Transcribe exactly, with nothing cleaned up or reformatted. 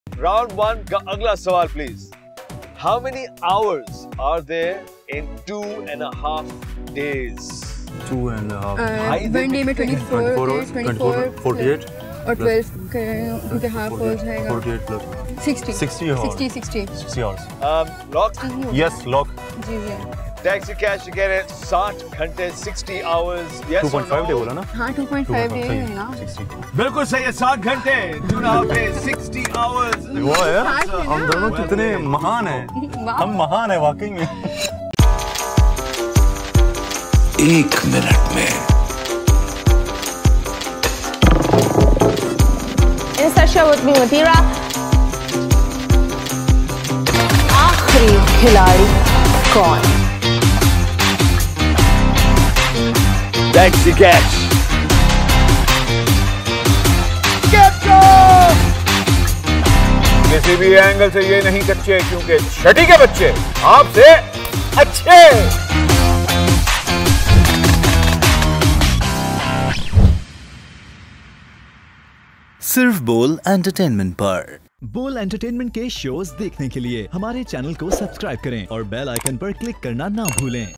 Round one का अगला सवाल please. How many hours are there in two and a half days? Two and a half. One day में twenty-four twenty-four, twenty-four, forty-eight और twelve क्योंकि half हो जाएगा forty-eight plus sixty sixty hours. sixty sixty sixty hours. Um, lock? Yes, lock. जी जी taxi cash कह रहे हैं साठ घंटे sixty hours. Yes two point five or day no? बोला ना? हाँ two point five डे है ना। sixty. बिल्कुल सही है, साठ घंटे two and a half days, sixty hours. वाह यार, हम दोनों कितने महान हैं। हम महान हैं वाकई में। एक मिनट में इंसर्शन विद मी मतीरा। आखिरी खिलाड़ी कौन? टैक्सी कैश किसी भी एंगल से ये नहीं कच्चे, क्योंकि छठी के बच्चे आपसे अच्छे। सिर्फ बोल एंटरटेनमेंट पर। बोल एंटरटेनमेंट के शोज देखने के लिए हमारे चैनल को सब्सक्राइब करें और बेल आइकन पर क्लिक करना ना भूलें।